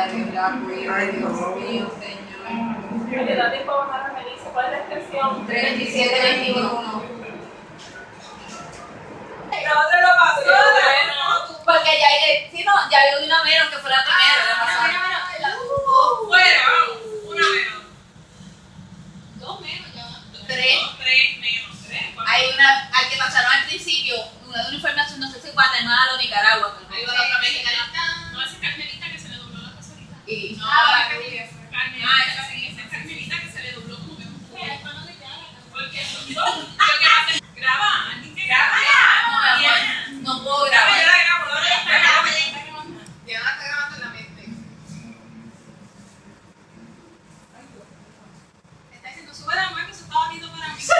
Dios la cuide, Dios mío, Señor. ¿Le da tiempo a bajar a Melissa? ¿Cuál es la extensión? 3721. No te lo pasó. Porque ya, si no, ya yo di una menos que fue la primera. Fuera, vamos. Una menos. Dos menos, ya. Tres menos. Hay una, al que pasaron al principio, una de una información, no sé si Guatemala o Nicaragua. Ahí va la otra mexicanita. No, esa es Carmelita que se le dobló la casualidad. Y No, la Carmelita. Esa sí, esa es Carmelita que se le dobló como que un poco. Porque yo que hacer. Graba, alguien que graba. no puedo grabar. Diana está grabando en la mente. Está diciendo, sube la mujer que se estaba viendo para mí.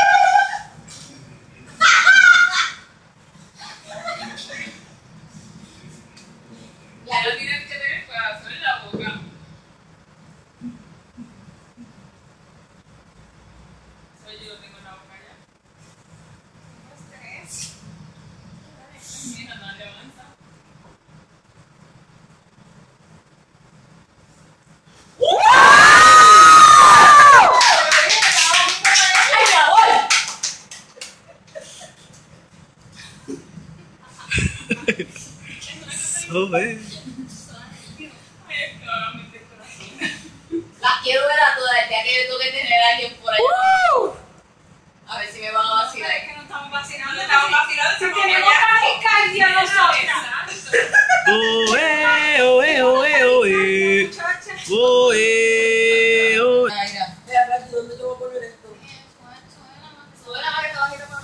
Ya no tienes que tener corazón en la boca. Oye, yo tengo en la boca ya. Mira, no le avanza. Las quiero ver a todas, el día que yo tengo que tener a alguien por ahí. A ver si me van a vacilar. Es que no estamos vacilando, estamos vacilando. Si tenemos taquicardia nosotras. Oe, oe, oe, oe. Muchachas. Oe, oe. Mayra, ¿Dónde te voy a poner esto? Sube la marca bajita para mí.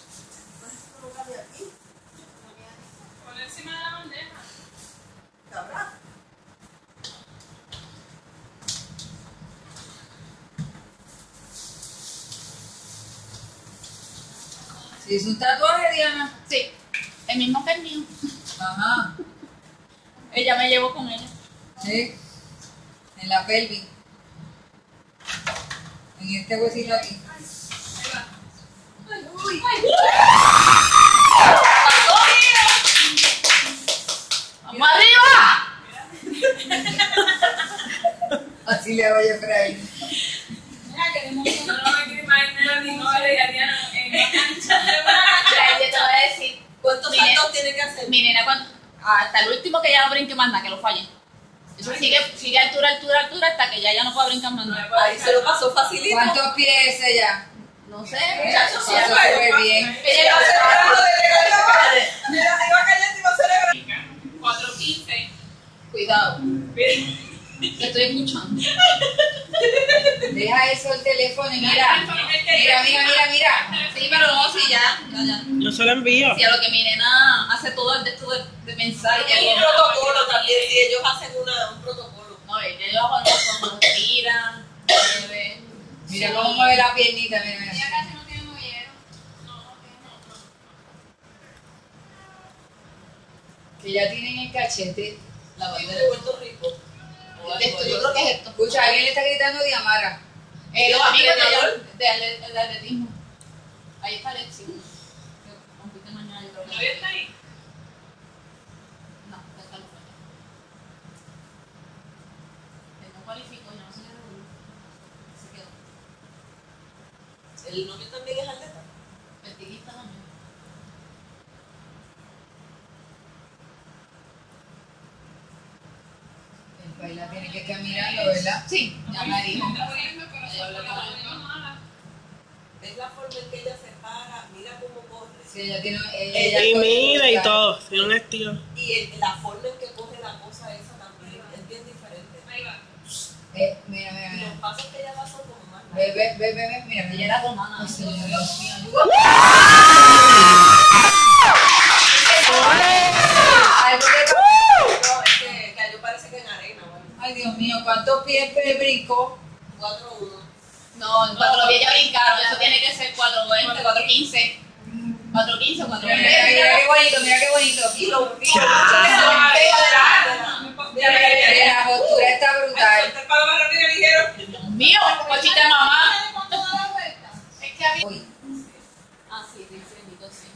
Pon encima de la bandeja. ¿Sabrá? si es un tatuaje, Diana. Sí, el mismo que el mío. Ajá. Ella me llevó con ella. Sí. En la pelvis. En este huesito aquí. ¡Vamos arriba! Así le voy a Efraín. Mira, queremos no me quiero imaginar ni no le Diana en la cancha. Yo te voy a decir. ¿Cuántos Mi nena- saltos tiene que hacer? Mi nena, hasta el último que ya no brinque más nada, que lo falle. Eso sigue altura hasta que ya no pueda brincar más nada. Ahí se lo pasó facilito. ¿Cuántos pies es ella? No sé. Muchachos, Eso fue bien. Pero Mira, iba callando y va a celebrar. 4:15. cuidado. Te estoy escuchando. Deja eso el teléfono y mira. Mira. Sí, pero no, sí, ya. Yo se lo envío. Sí, a lo que mi nena hace todo el de esto de pensar y Hay un protocolo también, si ellos hacen un protocolo. No, ellos cuando respiran, bebe. Mira cómo mueve la piernita, mira. casi no tiene movimiento. Que ya tienen el cachete. La Vive bandera de Puerto Rico. esto, yo creo que es esto. Escucha, alguien le está gritando Diamara. Los amigos entrenador. de atletismo. Ahí está Alexi. Que compite mañana, yo creo que. ¿Todavía está ahí? No, ya está Lucas. Él no cualificó, yo no sé qué revolú. Se quedó. El novio también es atleta. Vertiguista también. El baila tiene que estar mirando, ¿verdad? Sí, ya me dijo. Es la forma en que ella se para, mira cómo corre. Sí, ella tiene. Y mira y todo. Tiene un estilo. Y la forma en que coge la cosa esa también es bien diferente. Ahí va. Mira. Y los pasos que ella da son como más Ve, mira. Ella era romana. Ay, señor, Dios mío. Algo le pasó. No, es que cayó parece que en arena, ¿vale? Ay, Dios mío, ¿cuántos pies brincó? 4-1. No, cuando lo vi ya brincaron, eso tiene que ser 4:20, 4:15. 4:15 o 4:20. Mira qué bonito. Y los pies. La postura está brutal. Suelta el palo más rápido y ligero. Dios mío, cochita de mamá. Es que a mí. Uy, Ah, sí, dice bendito, sí.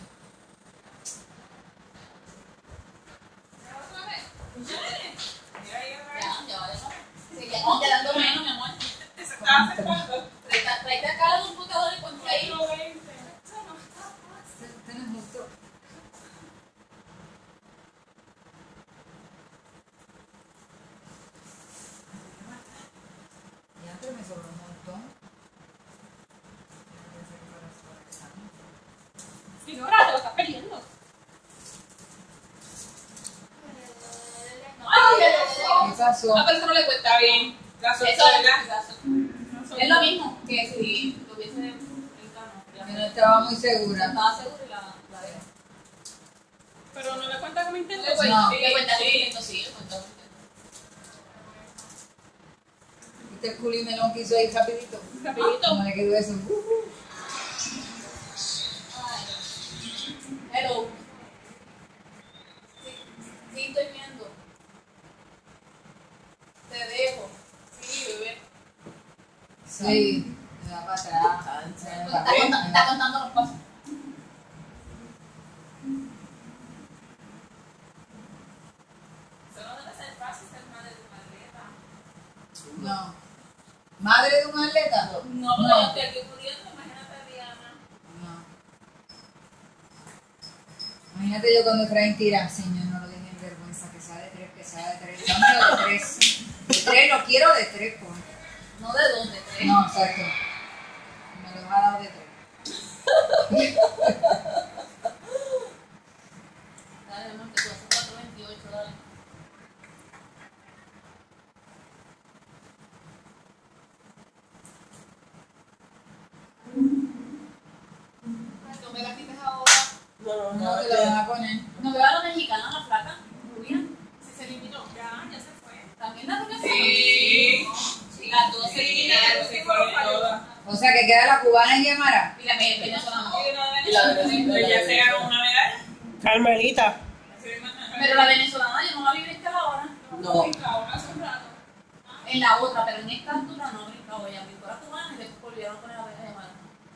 Mira ahí otra vez. sazón. A persona le cuesta bien. La Eso suelta, ¿verdad? es lo mismo que si tuviese el cano. Yo no estaba muy segura. Estaba segura y la dejo. Pero no le cuenta como intento. Le cuenta, No. le cuenta que intento, sí, le cuenta que intento. ¿Viste el culimelón que hizo ahí rapidito? Rapidito. ¿Cómo le quedó eso? Hello. Sí, estoy viendo. Te dejo. Sí, bebé. Sí, me va para atrás. Está contando los pasos. Eso no debe ser fácil ser madre de una atleta. No. ¿Madre de un atleta? No, porque yo estoy aquí pudiendo, imagínate a Diana. No. Imagínate yo cuando Efraín tira, señor, no lo dejen en vergüenza, que sea de 3, que sea de 3. Dámelo de 3. De 3, lo quiero de 3, por. No de 2, de 3. No, exacto. Me lo ha dado de 3. Dale, amor, que tú haces 4.28, dale. No me la quites ahora. No te lo van a poner. No veo a la mexicana, la flaca, rubia. Si se eliminó, ya se fue. También la rubia. Sí. Las dos se eliminaron. Sí, fueron todas. O sea, que queda la cubana en Yamara. Y la venezolana. Y la de ella se ganó una medalla. Carmelita. Pero la venezolana yo no la vi brincar ahora. No. Hace un rato. En la otra, pero en esta altura no brincaba. Ella brincó la cubana y después volvieron a poner la venezolana.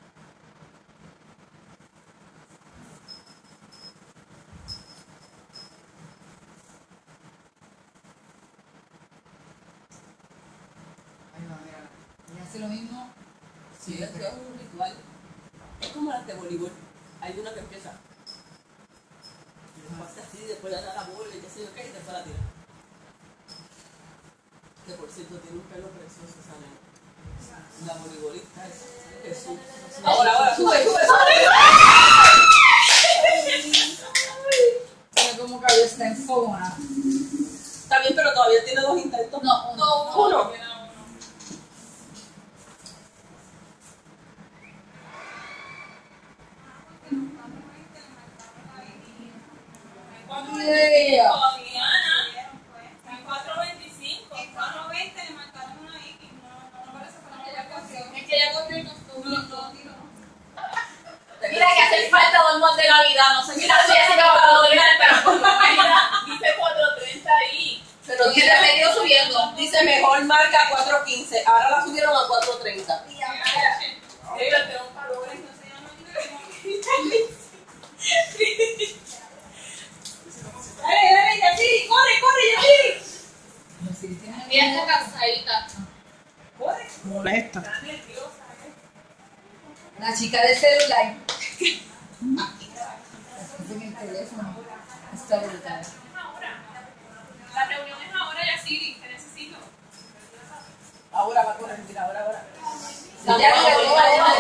Ahí va, mira. Ella hace lo mismo. Sí, es un ritual. Es como las de voleibol. Hay una que empieza. Pasa así, después le da la bola y qué sé yo qué, y después la tira. Que por cierto tiene un pelo precioso esa nena. La voleibolista es Jesús. Ahora, sube. Mira cómo Cayo está en fogona. Está bien, pero todavía tiene 2 intentos. No, Uno. Yeah. Diana. En 4.25. 4.20 le marcaron una X. No parece para que ella cogió. es que ella cogió y no estuvo. No, tiro. Mira que hace falta hormonas de Navidad, no sé si la Jessica va a doler, pero por lo menos dice 4.30 ahí. Pero Y se ha seguido subiendo. dice mejor marca 4.15. Ahora la subieron a 4.30. Dale, Yasiri, corre, Yasiri. Ella está cansadita. Molesta. La chica del celular. En el teléfono. Está brutal. La reunión es ahora, Yasiri, te necesito. Ahora va a correr, mira, ahora. Ya,